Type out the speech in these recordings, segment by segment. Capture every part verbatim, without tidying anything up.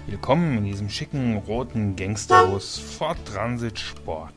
Willkommen in diesem schicken roten Gangsterbus Ford Transit Sport.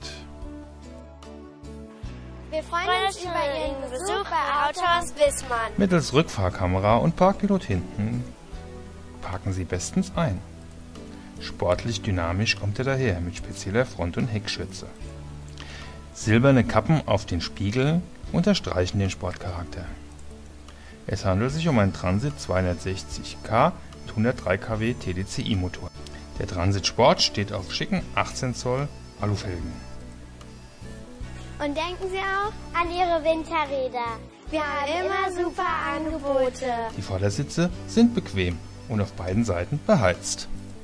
Wir freuen uns über Ihren Besuch bei Autohaus Wissmann. Mittels Rückfahrkamera und Parkpilot hinten parken Sie bestens ein. Sportlich dynamisch kommt er daher mit spezieller Front- und Heckschürze. Silberne Kappen auf den Spiegel unterstreichen den Sportcharakter. Es handelt sich um einen Transit zweihundertsechzig K mit hundertdrei Kilowatt T D C I-Motor. Der Transit Sport steht auf schicken achtzehn Zoll Alufelgen. Und denken Sie auch an Ihre Winterräder. Wir haben immer super Angebote. Die Vordersitze sind bequem und auf beiden Seiten beheizt.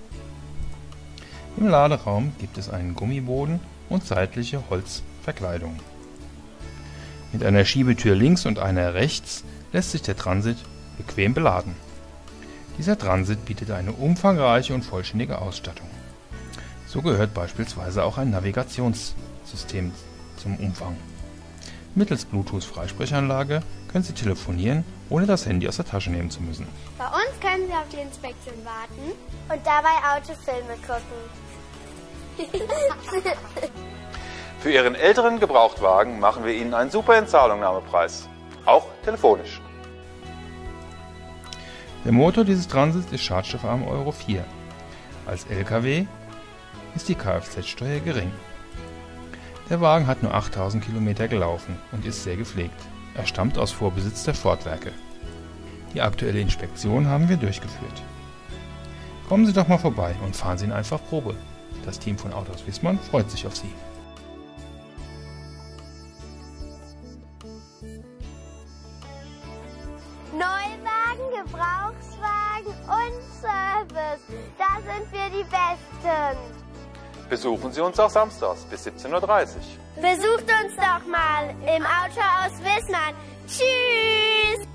Im Laderaum gibt es einen Gummiboden und seitliche Holzverkleidung. Mit einer Schiebetür links und einer rechts lässt sich der Transit bequem beladen. Dieser Transit bietet eine umfangreiche und vollständige Ausstattung. So gehört beispielsweise auch ein Navigationssystem zum Umfang. Mittels Bluetooth-Freisprechanlage können Sie telefonieren, ohne das Handy aus der Tasche nehmen zu müssen. Bei uns können Sie auf die Inspektion warten und dabei Autofilme gucken. Für Ihren älteren Gebrauchtwagen machen wir Ihnen einen super Entzahlungnahmepreis, auch telefonisch. Der Motor dieses Transits ist schadstoffarm Euro vier. Als L K W ist die Kfz-Steuer gering. Der Wagen hat nur achttausend Kilometer gelaufen und ist sehr gepflegt. Er stammt aus Vorbesitz der Ford-Werke. Die aktuelle Inspektion haben wir durchgeführt. Kommen Sie doch mal vorbei und fahren Sie ihn einfach Probe. Das Team von Autohaus Wissmann freut sich auf Sie. Neuwagen, Gebrauchswagen und Service. Da sind wir die Besten. Besuchen Sie uns auch samstags bis siebzehn Uhr dreißig. Besucht uns doch mal im Autohaus Wissmann. Tschüss!